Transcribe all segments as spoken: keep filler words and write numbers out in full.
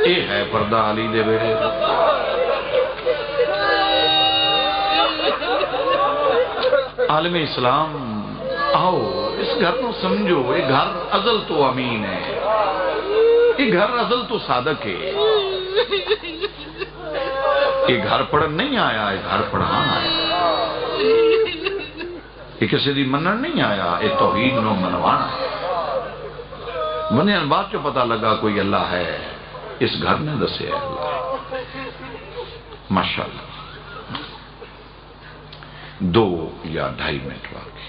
یہ ہے پردہ علی دے بیڑے عالم اسلام آؤ اس گھر کو سمجھو یہ گھر ازل تو امین ہے یہ گھر ازل تو صادق ہے یہ گھر پڑھن نہیں آیا یہ گھر پڑھان آیا یہ کسی دی منن نہیں آیا یہ توحید نو منوانا ہے بنے بعد جو پتہ لگا کوئی اللہ ہے اس گھر نے دسے ہے اللہ ماشاءاللہ دو یا ڈھائی منٹ واقعی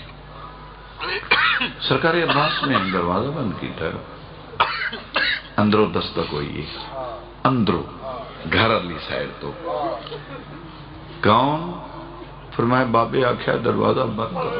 سرکار عباس میں دروازہ بند کیتا ہے اندروں دستک ہوئی اندروں گھر علی سائر تو کون فرمائے بابے آکھیا دروازہ بند کرو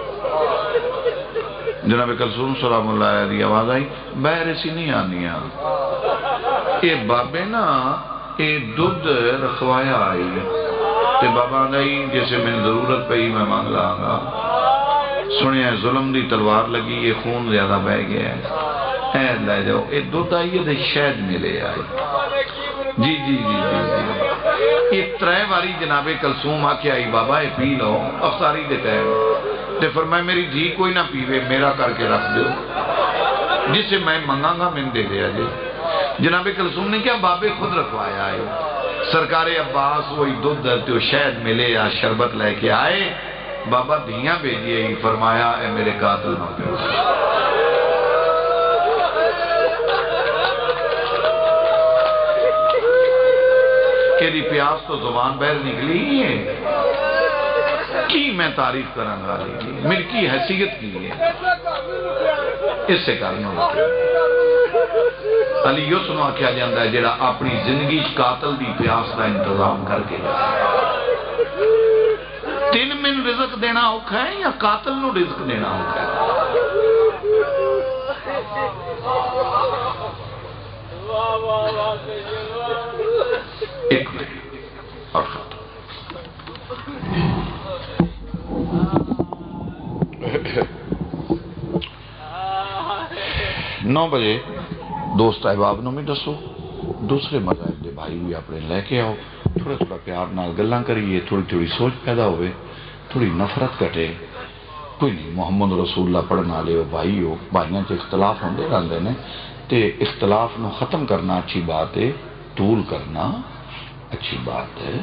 جناب کلثوم سلام اللہ علیہ آواز آئی باہر ایسی نہیں آنی یہ بابے نا یہ دودھ رکھوایا آئی تے بابا آئی جیسے میں ضرورت پہ ہی میں مانگ لاں گا سنیا ظلم دی تلوار لگی یہ خون زیادہ بہ گیا ہے اے لے جاؤ یہ دودھ آئی ہے شاید ملے آئی جی جی جی جی یہ ترے واری جناب کلثوم آ کے آئی بابا یہ پی لو افساری دے ٹائم تے فرمائے میری جی کوئی نہ پیوے میرا کر کے رکھ دو جسے میں منگا گا میں دے دیا جی جناب کلثوم نے کیا بابے خود رکھوایا ہے سرکار عباس وہی دودھ تو شہد ملے یا شربت لے کے آئے بابا دھیاں بھیجیے ہی فرمایا اے میرے قاتل نہ پیو کہ دی پیاس تو زبان بہر نکلی ہی ہے کی میں تعریف کرن والی میری کی حیثیت کی ہے اس سے کرنا ہوتا علی یسنو آکھیا جاندہ ہے جڑا اپنی زندگی قاتل دی پیاس کا انتظام کر کے جائے تین من رزق دینا ہوکھا ہے یا قاتل نو رزق دینا ہوکھا ہے ایک منٹ اور ختم نو بجے دوست احباب نو میں دسو دوسرے مذہب دے بھائی بھی اپنے لے کے آؤ تھوڑا تھوڑا پیار نال گلاں کریے تھوڑی تھوڑی سوچ پیدا ہوئے تھوڑی نفرت کٹے کوئی نہیں محمد رسول اللہ پڑھنا لے ہو بھائی ہو بھائیاں چ اختلاف ہوندے رہندے نے تے اختلاف نو ختم کرنا اچھی بات ہے طول کرنا اچھی بات ہے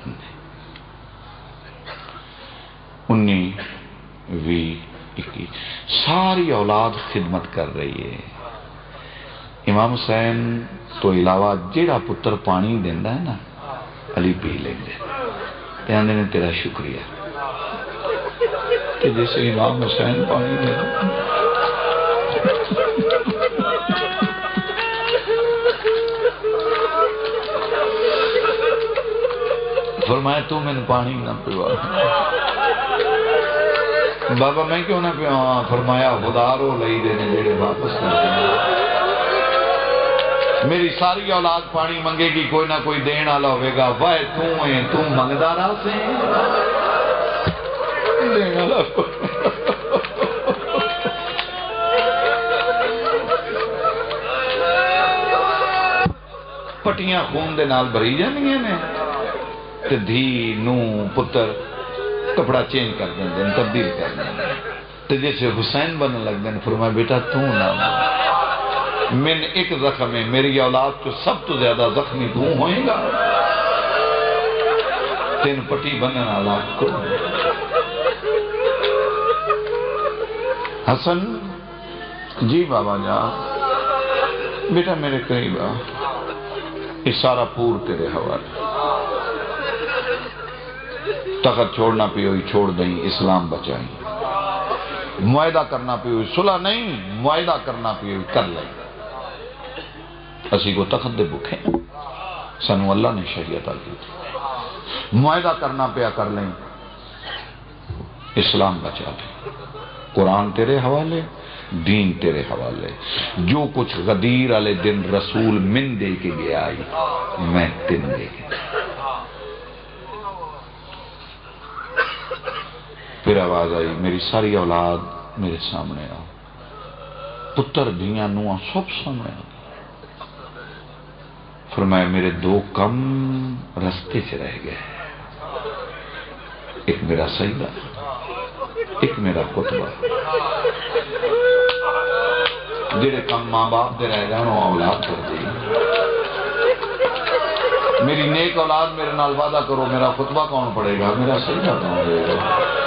انی وی اکی ساری اولاد خدمت کر رہی ہے امام حسین تو علاوہ جیڑا پتر پانی دیندہ ہے نا علی پی لیں گے آندے نے تیرا شکریہ کہ جیسے امام حسین پانی دیندہ فرمایا تو میں نے پانی نہ پیوا بابا میں کیوں نہ پیوا فرمایا خدا رو لئی دینے جیڑے واپس کر دینے میری ساری اولاد پانی منگے گی کوئی نہ کوئی دین آلہ ہوئے گا وائے توں ہیں توں منگدارا سے دین آلہ پٹیاں خون دے نال بھری جانی ہیں تے دھی نو پتر کپڑا چینج کر دیں دیں تبدیل کر دیں تے جیسے حسین بننے لگ دیں فرمایا بیٹا تو نام من ایک زخم ہے میری اولاد تو سب تو زیادہ زخمی تو ہوئیں گا تین پٹی بننے اولاد کو حسن جی بابا جا بیٹا میرے قریب آ یہ سارا پور تیرے حوالے تخت چھوڑنا پی ہوئی چھوڑ دیں اسلام بچائیں معاہدہ کرنا پی ہوئی صلح نہیں معاہدہ کرنا پی ہوئی کر لیں اسی کو تخت دے بکھیں سنو اللہ نے شریعت آگی معاہدہ کرنا پیا کر لیں اسلام بچا لیں قرآن تیرے حوالے دین تیرے حوالے جو کچھ غدیر علی دن رسول من دے کے گیا آئی میں تن دے کے پھر آواز آئی میری ساری اولاد میرے سامنے آؤ پتر دیاں نوہ سب سامنے آؤ فرمایا میرے دو کم رستے سے رہ گئے، ایک میرا سجدہ، ایک میرا خطبہ۔ جڑے کم ماں باپ دے رہ جان وہ اولاد کر دی۔ میری نیک اولاد میرے نال وعدہ کرو، میرا خطبہ کون پڑے گا، میرا سجدہ کون دے گا؟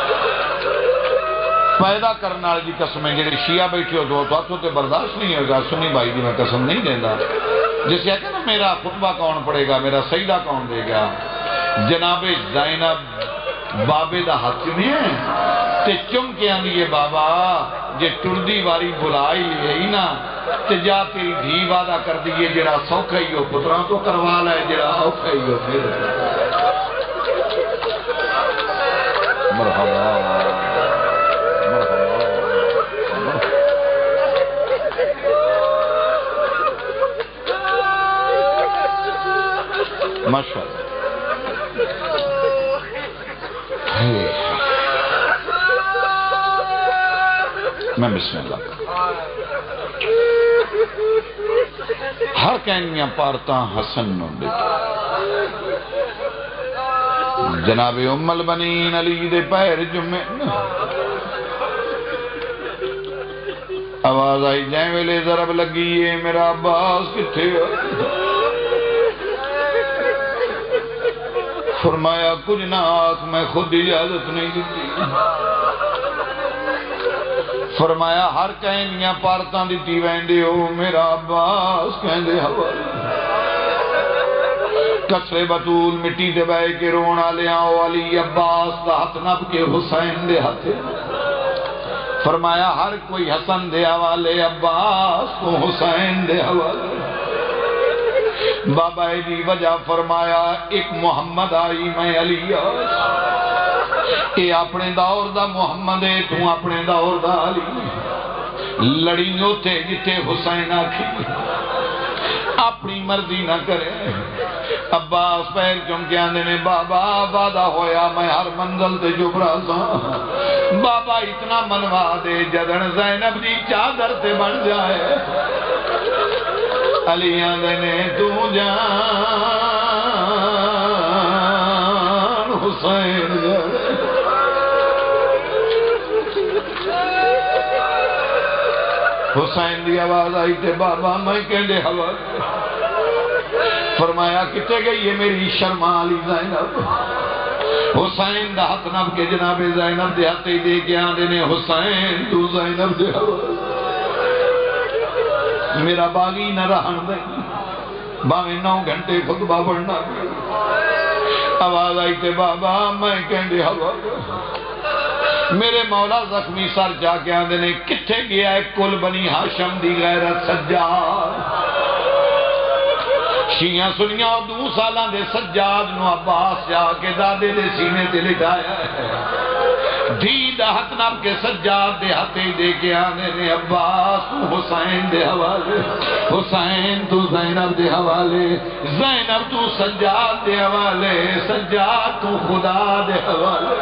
پیدا کرنے والی دی قسمیں جڑے شیعہ بیٹھے ہو دو تو ہاتھوں تے برداشت نہیں ہوگا، سنی بھائی دی میں قسم نہیں دینا۔ جس یہ کہ نا میرا خطبہ کون پڑے گا، میرا سجدہ کون دے گا؟ جناب زینب بابے دا ہاتھ میں ہے تے چم کے آندی ہے بابا جے ٹردی واری بلائی ہے نا تے جا تیری دھی وعدہ کر دیئے جڑا سوکھا ہی ہو پتران تو کروا لائے جڑا اوکھا ہی ہو پھر۔ مرحبا ماشاءاللہ۔ میں بسم اللہ ہر کہنیاں پارتا حسن نو جناب ام البنین علی دے پیر جمعے آواز آئی جائیں ویلے ضرب لگی ہے میرا عباس کتھے فرمایا کچھ نہ آنکھ میں خود اجازت نہیں دیتی۔ فرمایا ہر کہنیاں پارتاں دیتی ویندے ہو میرا عباس کہندے ہوا کسرے بطول مٹی دے بے کے رونا لے آؤ علی عباس دا ہاتھ نب کے حسین دے ہاتھ۔ فرمایا ہر کوئی حسن دے حوالے عباس کو حسین دے حوالے۔ بابا دی وجہ فرمایا ایک محمد آئی میں علی اے اپنے دور دا محمد ہے تو اپنے دور دا علی لڑی ہوتے جتے حسین آکھی اپنی مرضی نہ کرے۔ عباس پیر چمکے آندے نے بابا وعدہ ہویا میں ہر منزل تے جبرا سا بابا اتنا منوا دے جدن زینب دی چادر تے بن جائے۔ علی آندے نے تو جان حسین جڑے حسین دی آواز آئی تے بابا میں کہندے ہوا فرمایا کتے گئی ہے میری شرمالی زینب۔ حسین دا ہاتھ نب کے جناب زینب دے ہاتھ دے کے آندے نے حسین تو زینب دے ہوا میرا باغی نہ رہن دے باویں نو گھنٹے خطبہ پڑھنا۔ آواز آئی تے بابا میں کہندے ہوا میرے مولا زخمی سر جا کے آندے نے کتھے گیا ہے کل بنی ہاشم دی غیرت سجاد۔ شیعہ سنیاں دو سالان دے سجاد نو عباس جا کے دادے دے سینے تے لٹایا ہے۔ دید ہاتھ نب کے سجاد دے ہاتھے دے کے آنے نے عباس تو حسین دے حوالے حسین تو زینب دے حوالے زینب تو سجاد دے حوالے سجاد تو خدا دے حوالے۔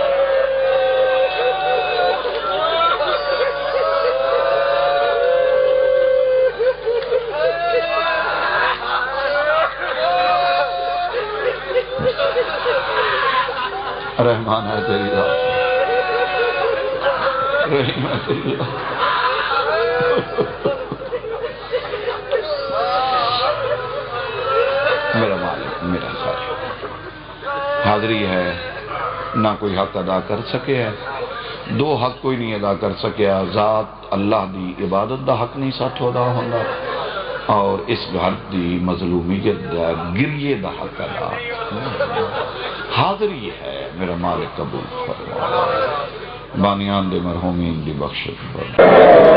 رحمان ہے تیری ذات رحیم ہے تیری ذات۔ میرا مالک میرا خالق حاضری ہے نہ کوئی حق ادا کر سکے ہے دو حق کوئی نہیں ادا کر سکیا ذات اللہ دی عبادت دا حق نہیں ساتھ ادا ہونا اور اس گھر دی مظلومیت دا گریے دا حق ادا حاضری ہے میرا مالک قبول فرما بانیان دے مرحومین دی بخشش فرما۔